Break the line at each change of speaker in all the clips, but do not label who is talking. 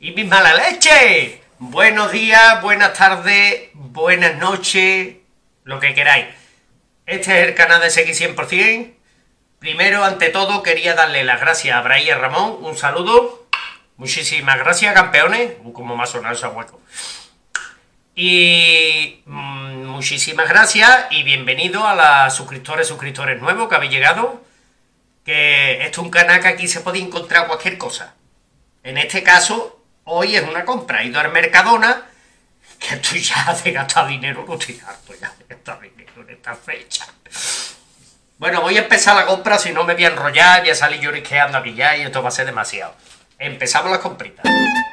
y mi mala leche. Buenos días, buenas tardes, buenas noches, lo que queráis. Este es el canal de X 100%. Primero, ante todo, quería darle las gracias a Bray y a Ramón. Un saludo. Muchísimas gracias, campeones. Como me ha sonado ese hueco. Y muchísimas gracias y bienvenido a los suscriptores nuevos que habéis llegado. Que esto es un canal que aquí se puede encontrar cualquier cosa. En este caso, hoy es una compra. He ido al Mercadona, que estoy ya de gastar dinero, no estoy harto ya de gastar dinero en esta fecha. Bueno, voy a empezar la compra, si no me voy a enrollar, voy a salir lloriqueando aquí ya y esto va a ser demasiado. Empezamos las compritas.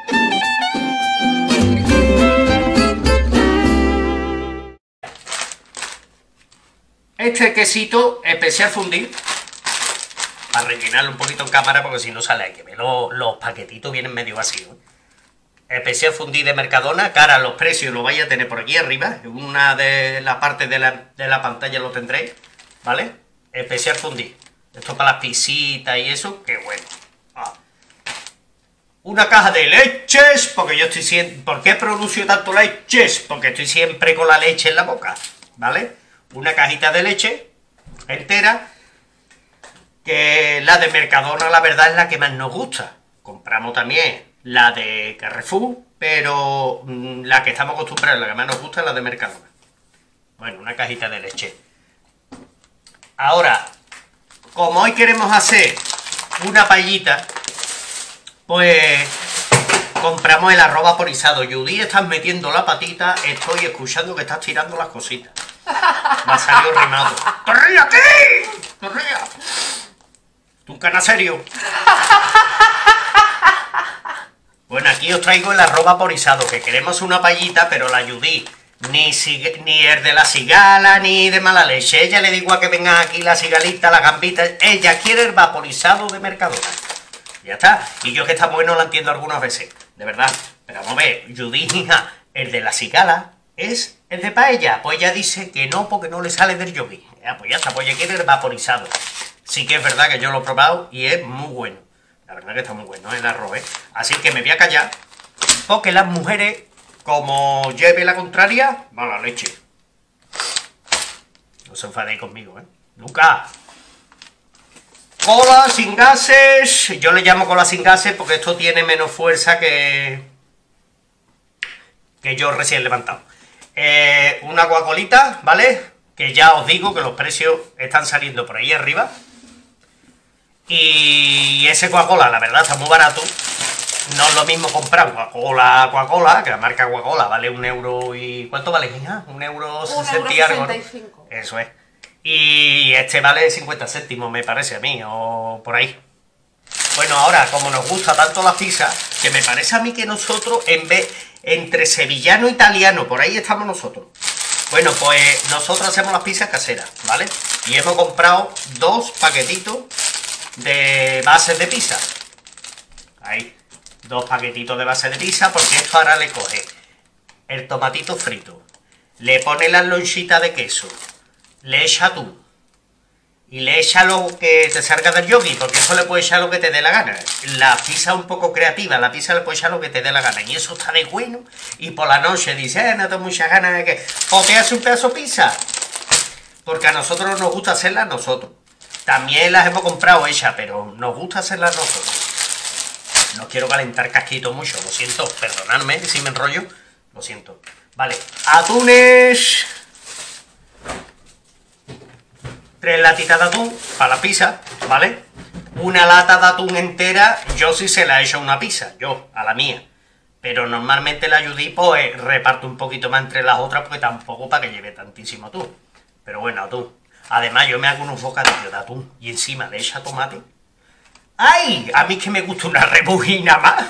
Este quesito especial fundir, para rellenarlo un poquito en cámara, porque si no sale, hay que ver, los paquetitos vienen medio vacíos. Especial fundir de Mercadona, cara, los precios los vais a tener por aquí arriba, en una de las partes de la pantalla lo tendréis, ¿vale? Especial fundir, esto para las pisitas y eso, qué bueno. Una caja de leches, porque yo estoy siempre... ¿Por qué pronuncio tanto leches? Porque estoy siempre con la leche en la boca, ¿vale? Una cajita de leche entera, que la de Mercadona la verdad es la que más nos gusta. Compramos también la de Carrefour, pero la que estamos acostumbrados, la que más nos gusta es la de Mercadona. Bueno, una cajita de leche. Ahora, como hoy queremos hacer una paellita, pues compramos el arroz vaporizado. Judy, estás metiendo la patita, estoy escuchando que estás tirando las cositas. Me ha salido rimado. ¡Te rías aquí! ¡Te rías! ¿Tú un canal serio? Bueno, aquí os traigo el arroz vaporizado, que queremos una paellita, pero la Judy, ni el de la cigala, ni de mala leche. Ella le da igual que vengan aquí la cigalita, la gambita. Ella quiere el vaporizado de Mercadona. Ya está. Y yo que está bueno lo entiendo algunas veces. De verdad. Pero vamos a ver, Judy, hija, el de la cigala es el de paella. Pues ella dice que no, porque no le sale del yogi. Ya, pues ya está, pues ella quiere el vaporizado. Sí que es verdad que yo lo he probado y es muy bueno. La verdad que está muy bueno el arroz, ¿eh? Así que me voy a callar, porque las mujeres, como lleve la contraria, mala leche. No se enfadéis conmigo, ¿eh? Lucas. Cola sin gases. Yo le llamo cola sin gases porque esto tiene menos fuerza que yo recién levantado. Una guacolita, ¿vale? Que ya os digo que los precios están saliendo por ahí arriba. Y ese Coca-Cola, la verdad, está muy barato. No es lo mismo comprar Coca-Cola, que la marca Coca-Cola vale 1 euro y... ¿Cuánto vale, hija? 1,60 y algo, ¿no? Eso es. Y este vale 50 céntimos, me parece a mí, o por ahí. Bueno, ahora, como nos gusta tanto la pizza, que me parece a mí que nosotros, en vez... entre sevillano e italiano, por ahí estamos nosotros. Bueno, pues nosotros hacemos las pizzas caseras, ¿vale? Y hemos comprado 2 paquetitos de bases de pizza. Ahí, 2 paquetitos de base de pizza, porque esto ahora le coge el tomatito frito, le pone las lonchitas de queso, le echa atún y le echa lo que te salga del yogi, porque eso le puede echar lo que te dé la gana. La pizza es un poco creativa, la pizza le puede echar lo que te dé la gana, y eso está de bueno. Y por la noche dice, no tengo muchas ganas de que... o te hace un pedazo de pizza, porque a nosotros nos gusta hacerlas nosotros. También las hemos comprado hechas, pero nos gusta hacerlas nosotros. No quiero calentar casquito mucho, lo siento, perdonadme si me enrollo, lo siento. Vale, atunes... 3 latitas de atún para la pizza, ¿vale? Una lata de atún entera, yo sí se la he hecho a una pizza, yo, a la mía. Pero normalmente la Judy, pues, reparto un poquito más entre las otras, porque tampoco para que lleve tantísimo atún. Pero bueno, atún. Además, yo me hago unos bocadillos de atún y encima le echa tomate. ¡Ay! A mí que me gusta una rebujina más.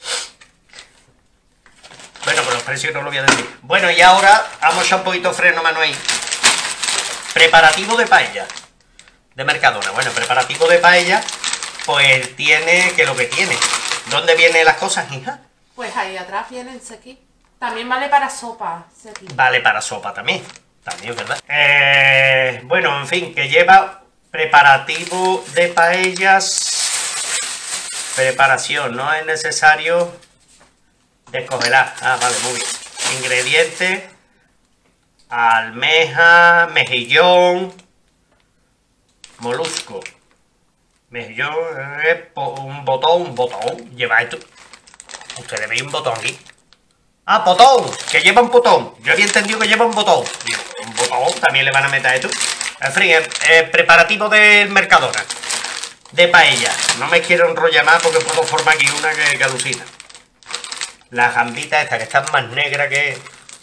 Bueno, con los precios no lo voy a decir. Bueno, y ahora vamos a echar un poquito de freno mano ahí. Preparativo de paella de Mercadona. Bueno, preparativo de paella, pues tiene que lo que tiene. ¿Dónde vienen las cosas, hija?
Pues ahí atrás viene el sequí. También vale para sopa, sequí.
Vale para sopa también. También, ¿verdad? Bueno, en fin, que lleva preparativo de paellas. Preparación, no es necesario Descongelar. Ah, vale, muy bien. Ingredientes. Almeja, mejillón, molusco. Mejillón, un botón. Lleva esto. Ustedes veis un botón aquí. Ah, botón, que lleva un botón. Yo había entendido que lleva un botón. Digo, un botón, también le van a meter esto. En fin, el preparativo del Mercadona. De paella. No me quiero enrollar más porque puedo formar aquí una que alucina. Las gambitas estas que están más negras que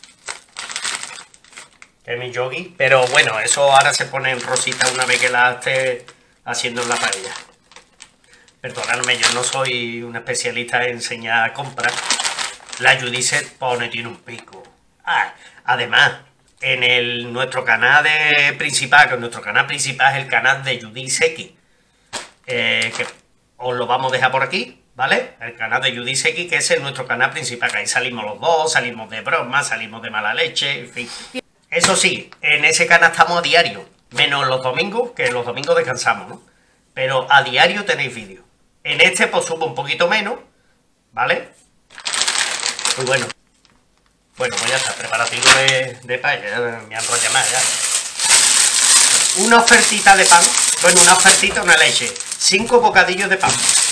mi yogi. Pero bueno, eso ahora se pone en rosita una vez que la esté haciendo en la paella. Perdonadme, yo no soy un especialista en enseñar compras. La Judy se pone, tiene un pico. Ah, además, en nuestro canal principal, que nuestro canal principal es el canal de Judy Seki, que os lo vamos a dejar por aquí, ¿vale? El canal de Judy Seki, que ese es nuestro canal principal, que ahí salimos los dos, salimos de broma, salimos de mala leche, en fin. Eso sí, en ese canal estamos a diario, menos los domingos, que los domingos descansamos, ¿no? Pero a diario tenéis vídeos. En este pues subo un poquito menos, ¿vale? Muy bueno. Bueno, pues ya está, preparativo de paella, ya me enrolla más ya. Una ofertita de pan, bueno, una ofertita, una leche. 5 bocadillos de pan.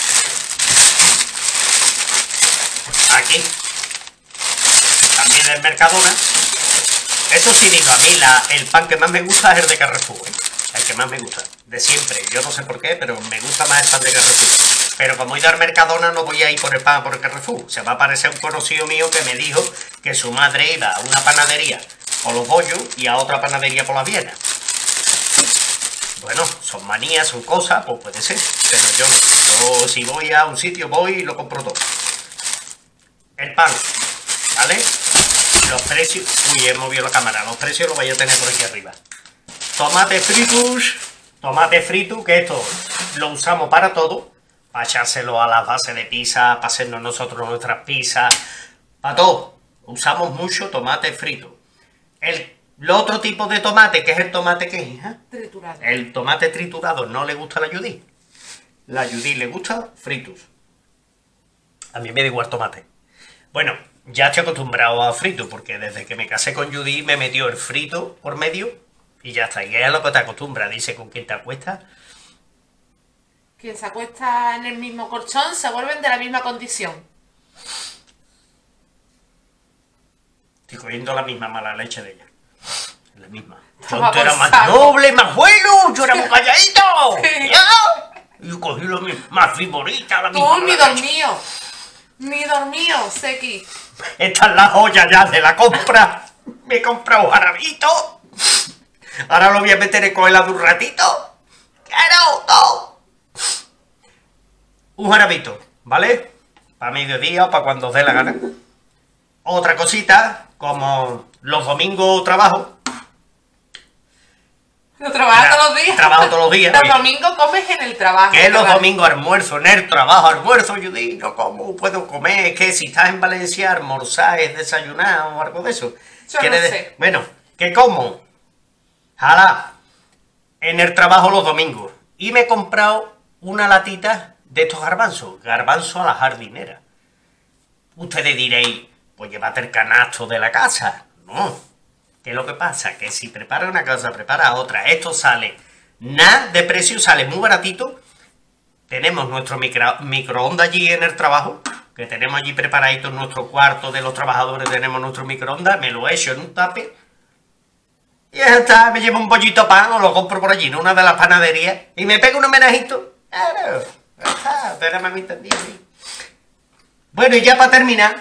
Aquí. También del Mercadona. Eso sí digo, a mí el pan que más me gusta es el de Carrefour, ¿eh? El que más me gusta, de siempre. Yo no sé por qué, pero me gusta más el pan de Carrefour. Pero como he ido al Mercadona, no voy a ir por el pan por el Carrefour. Se va a aparecer un conocido mío que me dijo que su madre iba a una panadería por los bollos y a otra panadería por las Vienas. Bueno, son manías, son cosas, pues puede ser. Pero yo si voy a un sitio, voy y lo compro todo. El pan, ¿vale? Los precios... Uy, he movido la cámara. Los precios los vais a tener por aquí arriba. Tomate fritus. Tomate frito, que esto lo usamos para todo. Para echárselo a las bases de pizza, para hacernos nosotros nuestras pizzas, para todo. Usamos mucho tomate frito. El otro tipo de tomate, que es el tomate que es,
triturado.
El tomate triturado no le gusta a la Judy. La Judy le gusta fritos. A mí me da igual tomate. Bueno, ya estoy acostumbrado a frito, porque desde que me casé con Judy me metió el frito por medio y ya está. Y es lo que te acostumbra, dice, con quién te acuestas.
Quien se acuesta en el mismo colchón se vuelven de la misma condición.
Estoy cogiendo la misma mala leche de ella. La misma.
Toma
Yo era
por
más
saco.
noble, más bueno, yo era muy calladito. ¿Ya? Yo cogí lo mismo, más frivorita, la misma.
Tú ni
mala leche.
dormido. Ni dormido, Seki.
Esta es la joya ya de la compra. Me he comprado un jarabito. Ahora lo voy a meter en coela de un ratito. ¡Quiero todo! Un jarabito, ¿vale? Para mediodía o para cuando os dé la gana. Otra cosita, como los domingos trabajo.
¿Lo trabajas todos los días?
Trabajo todos los días.
Los
Oye,
domingos comes en el trabajo.
que los
¿verdad?
domingos almuerzo, en el trabajo almuerzo, yo digo, ¿cómo puedo comer? Es que si estás en Valencia, almorzar es desayunar o algo de eso.
Yo no sé.
Bueno, ¿qué como? Jala, en el trabajo los domingos. Y me he comprado una latita de estos garbanzos a la jardinera. Ustedes diréis, pues llévate el canasto de la casa. No. ¿Qué es lo que pasa? Que si prepara una cosa, prepara otra. Esto sale nada de precio, sale muy baratito. Tenemos nuestro microondas allí en el trabajo, que tenemos allí preparadito en nuestro cuarto de los trabajadores, tenemos nuestro microondas, me lo echo en un tape. Y ya está, me llevo un pollito pan o lo compro por allí, en una de las panaderías, y me pego un homenajito. Claro, ya está, ustedes me han entendido. Bueno, y ya para terminar,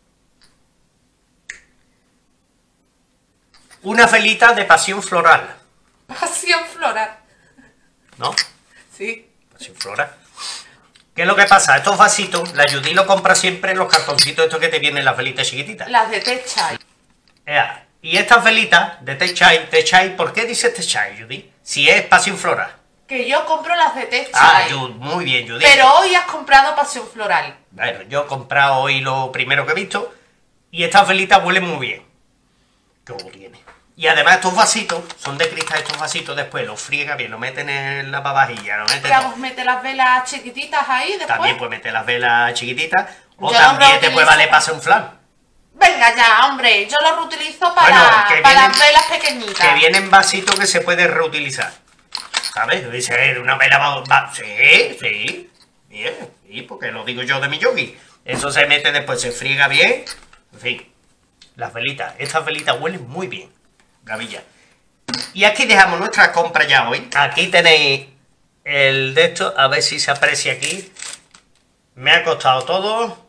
una velita de pasión floral,
Pasión floral.
¿no?
Sí.
Pasión floral. ¿Qué es lo que pasa? Estos vasitos, la Judy lo compra siempre en los cartoncitos estos que te vienen las velitas chiquititas.
Las de Techai.
Ea, y estas velitas de Techai, ¿por qué dices Techai, Judy? Si es pasión floral.
Que yo compro las de Techai.
Ah, muy bien, Judy.
Pero hoy has comprado pasión floral.
Bueno, yo he comprado hoy lo primero que he visto y estas velitas huelen muy bien. ¿Qué humo tiene? Y además estos vasitos son de cristal, estos vasitos después los friega bien, lo meten en la lavavajilla, lo meten...
Vamos, mete las velas chiquititas ahí después.
También puedes meter las velas chiquititas O también te puede valer para hacer un flan.
Venga ya, hombre, yo lo reutilizo para,
Bueno,
para las velas pequeñitas.
Que vienen vasitos que se puede reutilizar. ¿Sabes? Dice, una vela sí. Bien, sí, porque lo digo yo de mi yogi. Eso se mete después, se friega bien. En fin, las velitas. Estas velitas huelen muy bien. Gavilla. Y aquí dejamos nuestra compra ya hoy. Aquí tenéis el de esto. A ver si se aprecia aquí. Me ha costado todo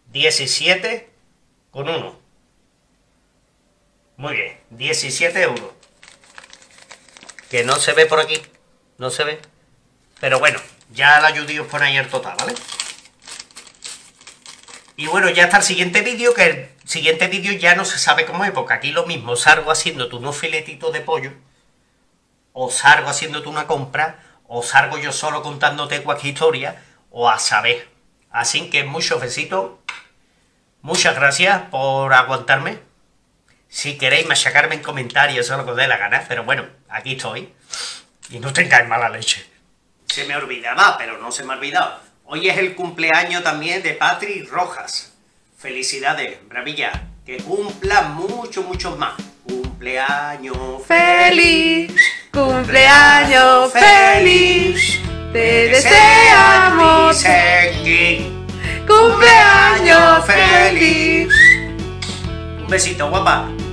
17,1. Muy bien, 17 euros. Que no se ve por aquí. No se ve. Pero bueno, ya la ayudé os pone ahí el total, ¿vale? Y bueno, ya está el siguiente vídeo, que el siguiente vídeo ya no se sabe cómo es, porque aquí lo mismo, salgo haciéndote unos filetitos de pollo, o salgo haciéndote una compra, o salgo yo solo contándote cualquier historia, o a saber. Así que muchos besitos, muchas gracias por aguantarme. Si queréis machacarme en comentarios, eso es lo que os dé la gana, pero bueno, aquí estoy. Y no tengáis mala leche. Se me olvidaba, pero no se me ha olvidado. Hoy es el cumpleaños también de Patri Rojas. Felicidades, bravilla. Que cumpla muchos más. Cumpleaños
feliz, cumpleaños feliz, te deseamos cumpleaños feliz.
Un besito, guapa.